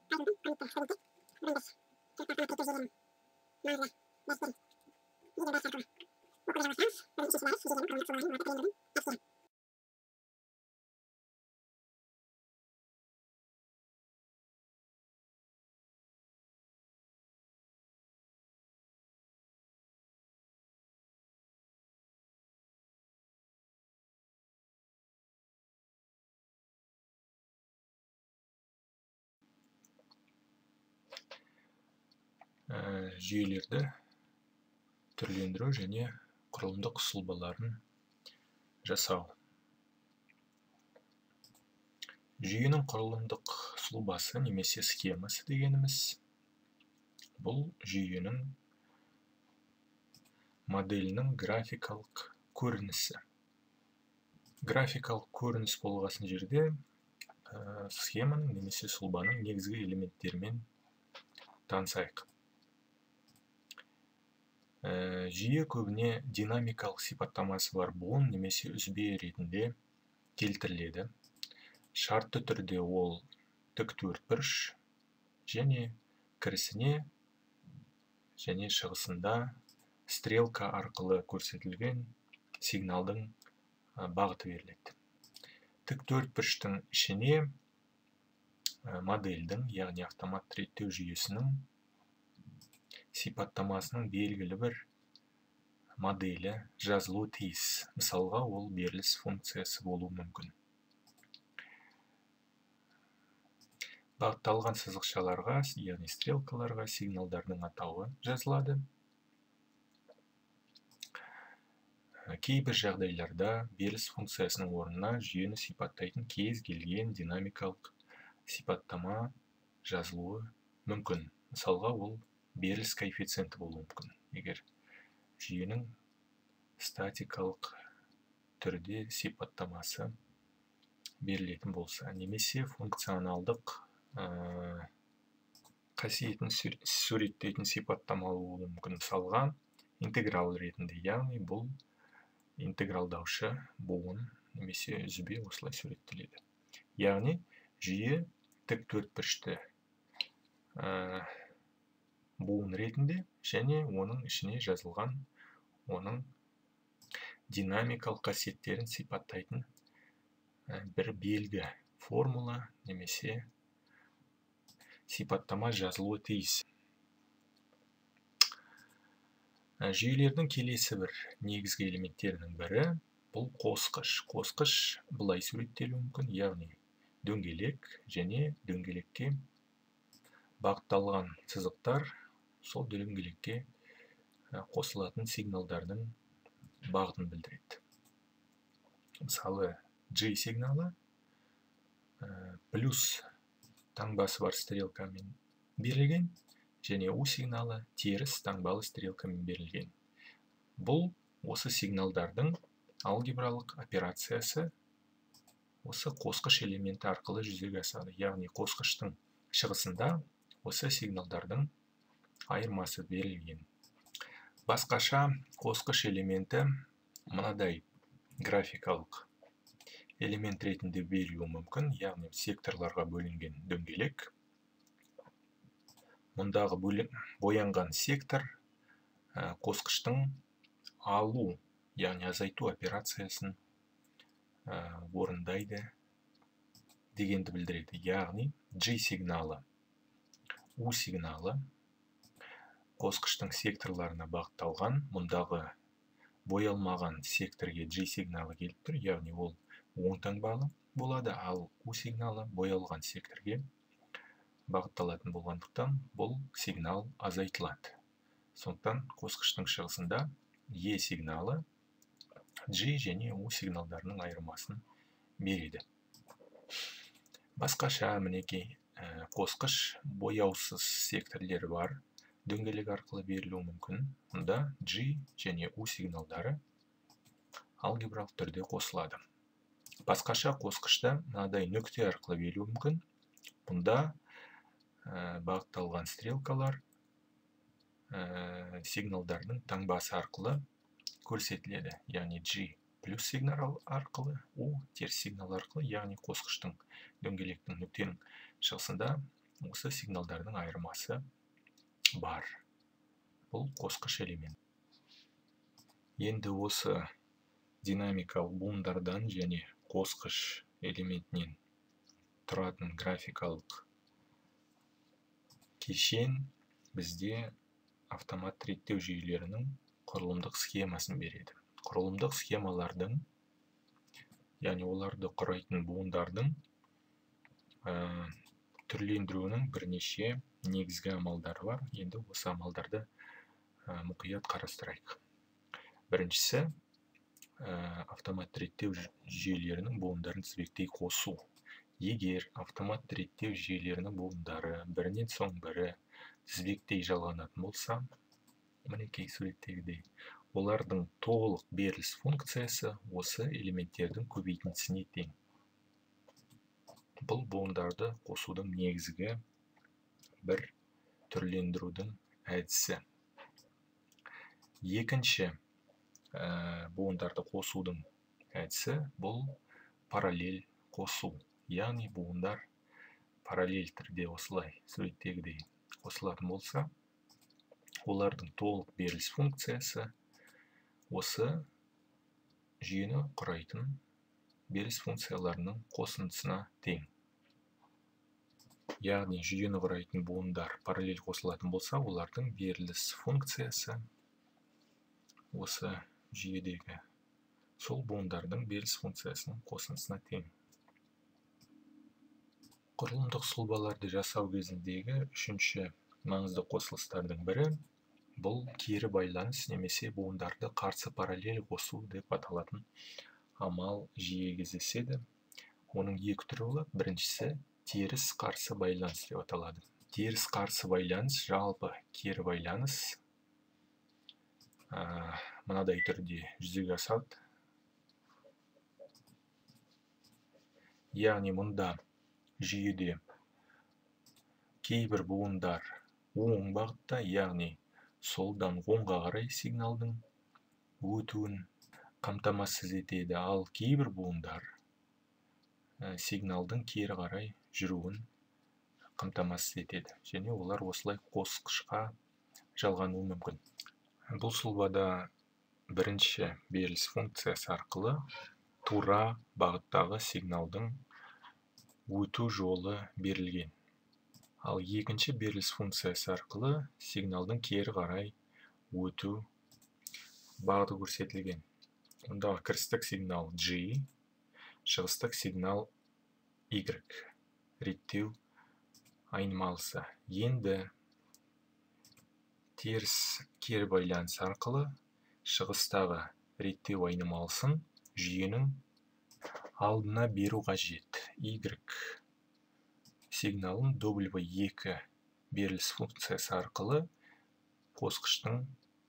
Жүйелерді түрлендіру және құрылымдық сұлбаларын жасау. Жүйенің құрылымдық сұлбасы немесе схемасы дегеніміз бұл жүйенің моделінің графикалық көрінісі. Графикалық көрініс болғасын жерде схеманың немесе сұлбаның негізгі элементтерімен танысайық. Жүйе көбіне динамикалық сипаттамасы бар буын немесе үзбе ретінде келтіріледі. Шартты түрде ол тік төртбұрыш және кірісіне және шығысында стрелка арқылы көрсетілген сигналдың бағыты беріледі. Тік төртбұрыштың ішіне модельдің, яғни автоматты реттеу жүйесінің сипаттамасының белгілі бір моделі жазылуы тиіс. Мысалға, ол беріліс функциясы болуы мүмкін. Бағытталған сызықшаларға, яғни стрелкаларға сигналдардың атауы жазылады. Кейбір жағдайларда беріліс функциясының орнына жүйені сипаттайтын кез келген динамикалық сипаттама жазылуы мүмкін. Мысалға, ол беріліс коэффициенті болуы мүмкін. Егер жүйенің статикалық түрде сипаттамасы берілетін болса, немесе функционалдық қасиетін суреттейтін сипаттама болуы мүмкін. Мысалға, интеграл ретінде, яғни бұл интегралдаушы буын немесе үзбе осылай суреттеледі. Яғни жүйе тік төртбұрышты буын ретінде және оның ішіне жазылған оның динамикалық қасиеттерін сипаттайтын бір белгі, формула немесе сипаттама жазылуы тиіс. Жүйелердің келесі бір негізгі элементтерінің бірі бұл қосқыш. Қосқыш былай суреттелуі мүмкін, яғни дөңгелек және дөңгелекке бағытталған сызықтар сол дөңгелекке қосылатын сигналдардың бағытын білдіреді. Мысалы, G сигналы плюс таңбасы бар стрелкамен берілген, және U сигналы теріс таңбалы стрелкамен берілген. Бұл осы сигналдардың алгебралық операциясы осы қосқыш элементі арқылы жүзеге асады. Яғни қосқыштың шығысында осы сигналдардың айырмасы берілген. Басқаша қосқыш элементі мынадай графикалық элемент ретінде берілуі мүмкін, яғни секторларға бөлінген дөңгелек. Мұндағы боянған сектор қосқыштың алу, яғни азайту операциясын орындайды дегенді білдіреді. Яғни G сигналы, U сигналы қосқыштың секторларына бағытталған, мұндағы боялмаған секторге G сигналы келіп тұр, яғни ол оң таңбалы болады, ал U сигналы боялған секторге бағытталатын болғандықтан бұл сигнал азайтылады. Сондықтан қосқыштың шығысында E сигналы G және U сигналдарының айырмасын береді. Басқаша мінекей қосқыш бояусыз секторлері бар дөңгелек арқылы берілуі мүмкін. Мұнда G және U сигналдары алгебралық түрде қосылады. Басқаша қосқышта мынадай нүкте арқылы берілуі мүмкін. Бұнда бағытталған стрелкалар сигналдардың таңбасы арқылы көрсетіледі. Яғни G плюс сигнал арқылы, U теріс сигнал арқылы, яғни қосқыштың дөңгелектің нүктенің шығысында осы сигналдардың айырмасы бар. Бұл қосқыш элемент. Енді осы динамикалық буындардан және қосқыш элементінен тұратын графикалық кешен бізде автомат реттеу жүйелерінің құрылымдық схемасын береді. Құрылымдық схемалардың, яғни оларды құрайтын буындардың түрлендіруінің бірнеше негізгі амалдары бар. Енді осы амалдарды мұқият қарастырайық. Біріншісі, автомат реттеу жүйелерінің буындарын тізбектей қосу. Егер автомат реттеу жүйелерінің буындары бірінен соң бірі тізбектей жалғанатын болса, мінекей суреттегідей, олардың толық беріліс функциясы осы элементтердің көбейтіндісіне тең. Бұл буындарды қосудың негізгі бір түрлендірудің әдісі. Екінші буындарды қосудың әдісі бұл параллель қосу. Яғни буындар параллель түрде осылай суреттегідей қосылатын болса, олардың толық беріліс функциясы осы жүйені құрайтын беріліс функцияларының қосындысына тең. Яғни жүйені құрайтын буындар параллель қосылатын болса, олардың беріліс функциясы осы жүйедегі сол буындардың беріліс функциясының қосындысына тең. Құрылымдық сұлбаларды жасау кезіндегі үшінші маңызды қосылыстардың бірі бұл кері байланыс немесе буындарды қарсы параллель қосу деп аталатын амал жиі кездеседі. Оның екі түрі болады. Біріншісі теріс қарсы байланыс деп аталады. Теріс қарсы байланыс жалпы кері байланыс мынадай түрде жүзеге асады. Яғни мұнда жүйеде кейбір буындар оң бағытта, яғни солдан оңға қарай сигналдың өтуін қамтамасыз етеді, ал кейбір буындар сигналдың кері қарай жүруін қамтамасыз етеді. Және олар осылай қосқышқа жалғануы мүмкін. Бұл сұлбада бірінші беріліс функциясы арқылы тура бағыттағы сигналдың өту жолы берілген. Ал екінші беріліс функциясы арқылы сигналдың кері қарай өту бағыты көрсетілген. Ондағы кірістік сигнал G, шығыстық сигнал Y, реттеу айнымалысы. Енді теріс кері байланыс арқылы шығыстағы реттеу айнымалысын жүйенің алдына беру қажет. Y сигналын W2 беріліс функциясы арқылы қосқыштың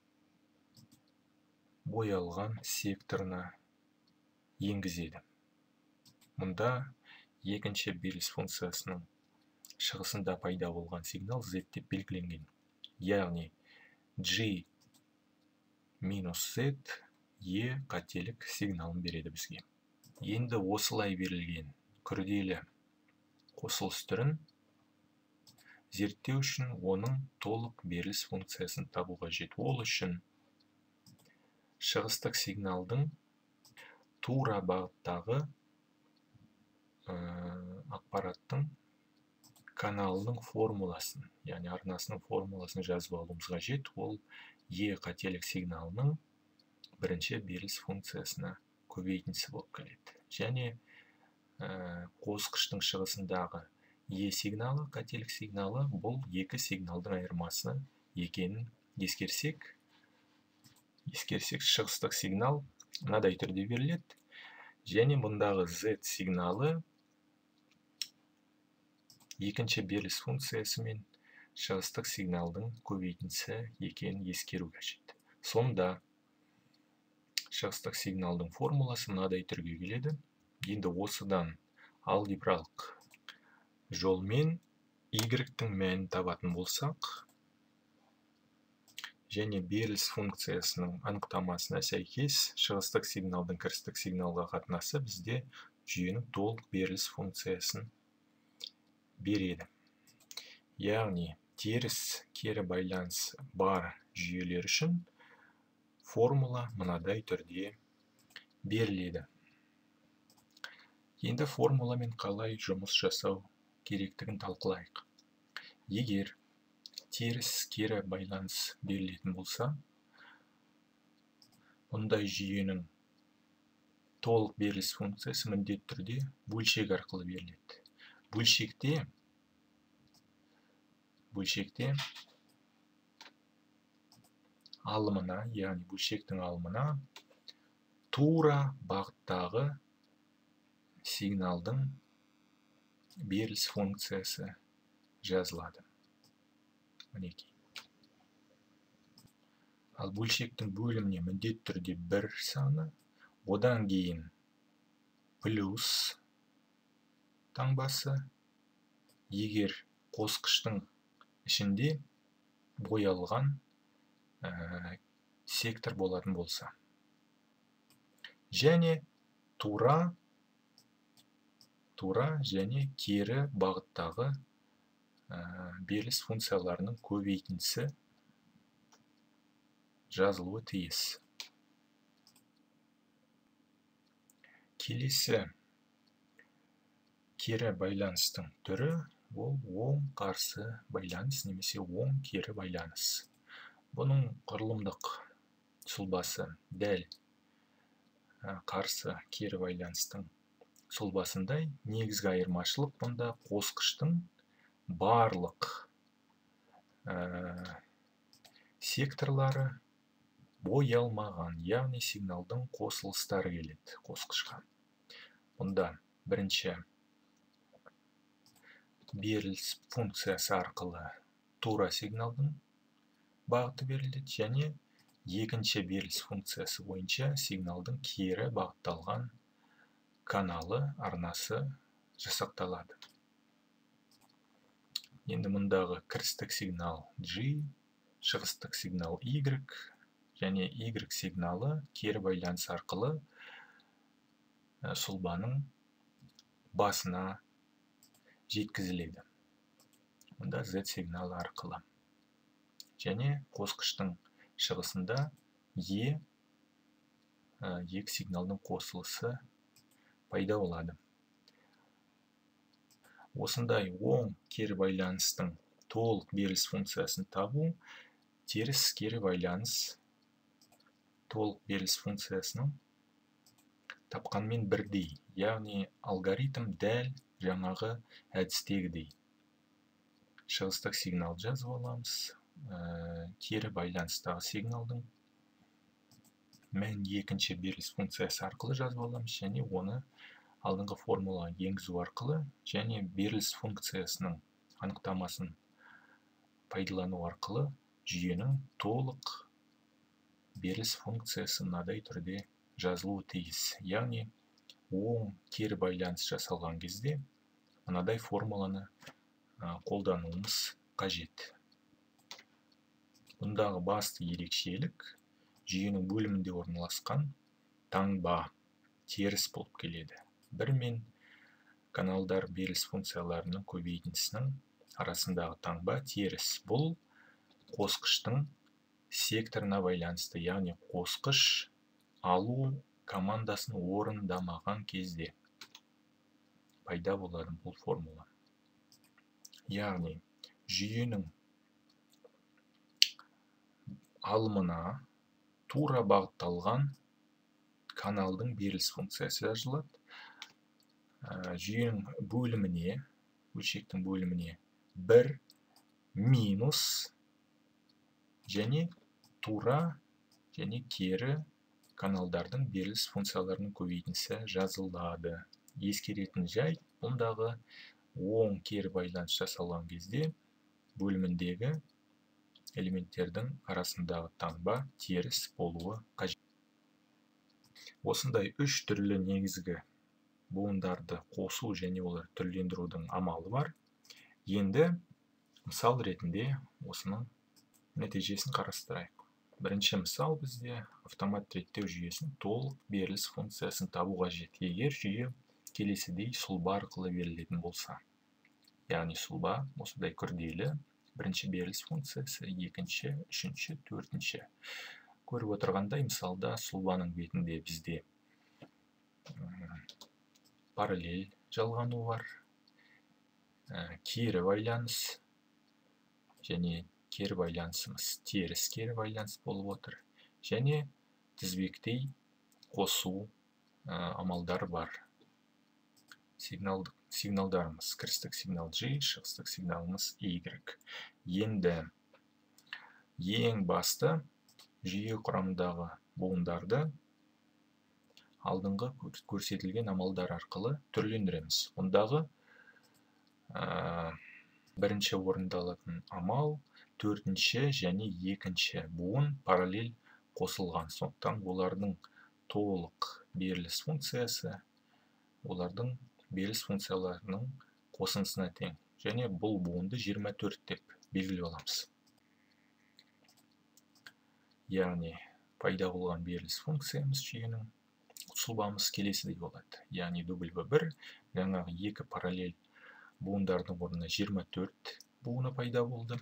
боялған секторына енгізеді. Мұнда екінші беріліс функциясының шығысында пайда болған сигнал Z деп белгіленген. Яғни G минус Z E қателік сигналын береді бізге. Енді осылай берілген күрделі қосылыс түрін зерттеу үшін оның толық беріліс функциясын табу қажет. Ол үшін шығыстық сигналдың тура бағыттағы ақпараттың каналының формуласын, яғни арнасының формуласын жазып алуымыз қажет. Ол E қателік сигналының бірінші беріліс функциясына көбейтіндісі болып келеді. Және қосқыштың шығысындағы E сигналы, қателік сигналы, бұл екі сигналдың айырмасы екенін ескерсек, шығыстық сигнал мынадай түрде беріледі. Және мұндағы Z сигналы екінші беріліс функциясы мен шығыстық сигналдың көбейтіндісі екенін ескеру қажет. Сонда шығыстық сигналдың формуласы мынадай түрге келеді. Енді осыдан алгебралық жолмен Y-тің мәнін табатын болсақ, және беріліс функциясының анықтамасына сәйкес шығыстық сигналдың кірістік сигналға қатынасы бізде жүйенің толық беріліс функциясын береді. яғни теріс кері байланыс бар жүйелер үшін формула мынадай түрде беріледі. Енді формуламен қалай жұмыс жасау керектігін талқылайық. Егер теріс кері байланыс берілетін болса, бұндай жүйенің толық беріліс функциясы міндетті түрде бөлшек арқылы беріледі. Бөлшекте алымына, яғни бөлшектің алымына тура бағыттағы сигналдың беріліс функциясы жазылады. Мінекей. Ал бөлшектің бөліміне міндетті түрде 1 саны, одан кейін плюс таңбасы, егер қосқыштың ішінде боялған сектор болатын болса. Және тура және кері бағыттағы беріліс функцияларының көбейтіндісі жазылуы тиіс. Келесі кері байланыстың түрі ол оң қарсы байланыс немесе оң кері байланыс. Бұның құрылымдық сұлбасы дәл қарсы кері байланыстың сұлбасындай. Негізгі айырмашылық бұнда қосқыштың барлық секторлары боялмаған, яғни сигналдың қосылыстары келеді қосқышқа. Бұнда бірінші беріліс функциясы арқылы тура сигналдың бағыты беріледі, және екінші беріліс функциясы бойынша сигналдың кері бағытталған каналы, арнасы жасақталады. Енді мұндағы кірістік сигнал G, шығыстық сигнал Y, және Y сигналы кері байланыс арқылы сұлбаның басына жеткізіледі. Мұнда Z сигналы арқылы. Және қосқыштың шығысында екі сигналдың қосылысы пайда болады. Осындай оң кері байланыстың толық беріліс функциясын табу теріс кері байланыс толық беріліс функциясының тапқанмен бірдей, яғни алгоритм дәл жаңағы әдістегідей. Шығыстық сигнал жазып аламыз, кері байланыстағы сигналдың мән екінші беріліс функциясы арқылы жазып аламыз, және оны алдыңғы формула енгізу арқылы және беріліс функциясының анықтамасын пайдалану арқылы жүйенің толық беріліс функциясы мынадай түрде жазылуы тиіс. Яғни оң кері байланыс жасалған кезде мынадай формуланы қолдануымыз қажет. Бұндағы басты ерекшелік жүйенің бөлімінде орналасқан таңба теріс болып келеді. Бір мен каналдар беріліс функцияларының көбейтіндісінің арасындағы таңба теріс. Бұл қосқыштың секторына байланысты, яғни қосқыш алу командасын орындамаған кезде пайда болады бұл формула. Яғни жүйенің алымына тура бағытталған каналдың беріліс функциясы жазылады. Жүйенің бөліміне, бөлшектің бөліміне 1 минус және тура және кері каналдардың беріліс функцияларының көбейтіндісі жазылады. Ескеретін жайт, бұндағы оң кері байланыс жасалған кезде бөліміндегі элементтердің арасындағы таңба теріс болуы қажет. Осындай 3 түрлі негізгі буындарды қосу және олар түрлендірудің амалы бар. Енді мысал ретінде осының нәтижесін қарастырайық. Бірінші мысал бізде автомат реттеу жүйесінің толық беріліс функциясын табу қажет. Егер жүйе келесідей сұлба арқылы берілетін болса. яғни сұлба осындай күрделі. Бірінші беріліс функциясы, екінші, үшінші, төртінші. Көріп отырғандай, мысалда сұлбаның бетінде бізде параллель жалғану бар, кері байланыс, және кері байланысымыз теріс кері байланыс болып отыр. Және тізбектей қосу амалдары бар. Сигналдарымыз кірістік сигнал G, шығыстық сигналымыз Y. Енді ең басты жүйе құрамындағы буындарды алдыңғы көрсетілген амалдар арқылы түрлендіреміз. Ондағы бірінші орындалатын амал төртінші және екінші буын параллель қосылған. Сондықтан олардың толық беріліс функциясы олардың беріліс функцияларының қосындысына тең. Және бұл буынды 24 деп белгілеп аламыз. Яғни пайда болған беріліс функциямыз жүйенің сұлбамыз келесідей болады. Яғни W1 жаңағы екі параллель буындардың орнына 24 буыны пайда болды.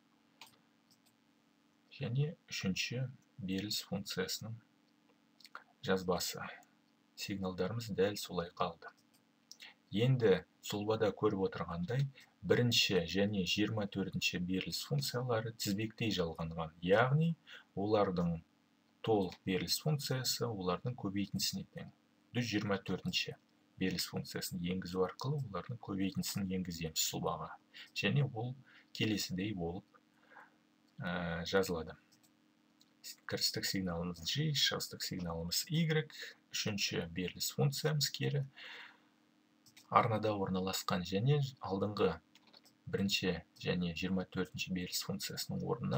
Және үшінші беріліс функциясының жазбасы. Сигналдарымыз дәл солай қалды. Енді сұлбада көріп отырғандай, бірінші және 24-ші беріліс функциялары тізбектей жалғанған. Яғни, олардың толық беріліс функциясы олардың көбейтіндісіне тең. 124-ші беріліс функциясын енгізу арқылы олардың көбейтіндісін енгіземіз сұлбаға. Және ол келесідей болып жазылады. Кірістік сигналымыз G, шығыстық сигналымыз Y, үшінші беріліс функциямыз кері арнада орналасқан, және алдыңғы бірінші және 24-ші беріліс функциясының орнына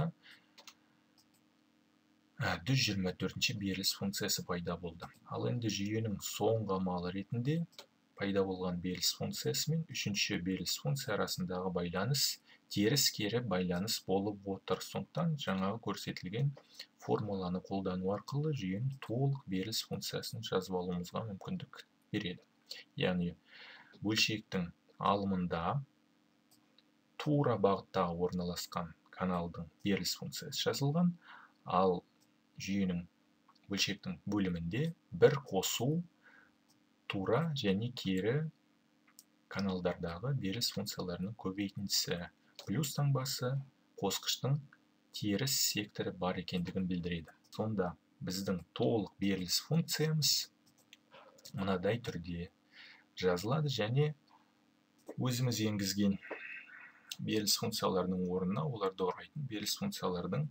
124-ші беріліс функциясы пайда болды. Ал енді жүйенің соңғы амалы ретінде пайда болған беріліс функциясы мен үшінші беріліс функция арасындағы байланыс теріс кері байланыс болып отыр. Сондықтан жаңағы көрсетілген формуланы қолдану арқылы жүйенің толық беріліс функциясын жазып алуымызға мүмкіндік береді. Яғни бөлшектің алымында тура бағыттағы орналасқан каналдың беріліс функциясы жазылған, ал жүйенің бөлшектің бөлімінде бір қосу тура және кері каналдардағы беріліс функцияларының көбейтіндісі плюс таңбасы қосқыштың теріс секторы бар екендігін білдіреді. Сонда біздің толық беріліс функциямыз мынадай түрде жазылады, және өзіміз енгізген беріліс функцияларының орнына оларды құрайтын беріліс функциялардың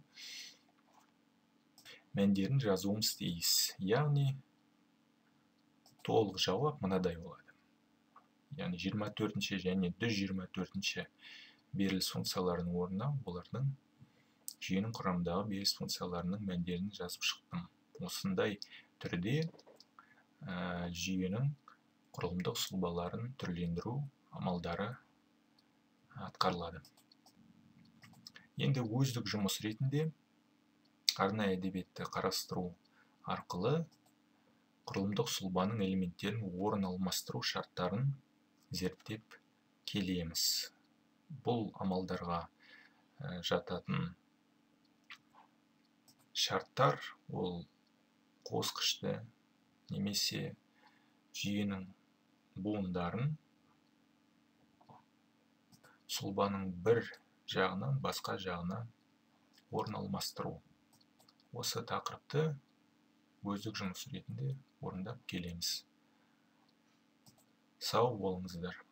мәндерін жазуымыз тиіс. Яғни толық жауап мынадай болады. Яғни 24-ші және 124-ші беріліс функцияларының орнына олардың жүйенің құрамындағы беріліс функцияларының мәндерін жазып шықтым. Осындай түрде жүйенің құрылымдық сұлбаларын түрлендіру амалдары атқарылады. Енді өздік жұмыс ретінде арнайы әдебиетті қарастыру арқылы құрылымдық сұлбаның элементтерін орын алмастыру шарттарын зерттеп келеміз. Бұл амалдарға жататын шарттар ол қосқышты немесе жүйенің буындарын сұлбаның бір жағынан басқа жағына орын алмастыру. Осы тақырыпты өздік жұмыс ретінде орындап келеміз. Сау болыңыздар.